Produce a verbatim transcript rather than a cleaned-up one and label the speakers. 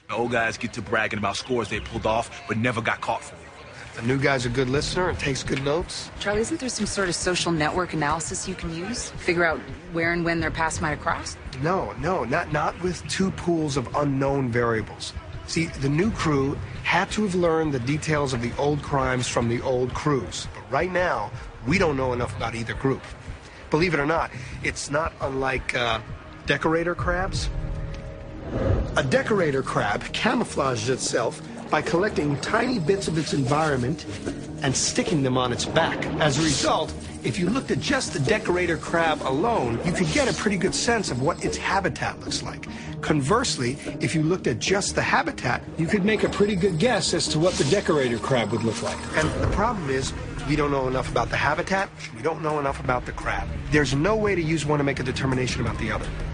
Speaker 1: The old guys get to bragging about scores they pulled off, but never got caught for.
Speaker 2: The new guy's a good listener and takes good notes.
Speaker 3: Charlie, isn't there some sort of social network analysis you can use? Figure out where and when their paths might have crossed?
Speaker 2: No, no, not, not with two pools of unknown variables. See, the new crew had to have learned the details of the old crimes from the old crews. But right now, we don't know enough about either group. Believe it or not, it's not unlike uh, decorator crabs. A decorator crab camouflages itself by collecting tiny bits of its environment and sticking them on its back. As a result, if you looked at just the decorator crab alone, you could get a pretty good sense of what its habitat looks like. Conversely, if you looked at just the habitat, you could make a pretty good guess as to what the decorator crab would look like. And the problem is, we don't know enough about the habitat, we don't know enough about the crab. There's no way to use one to make a determination about the other.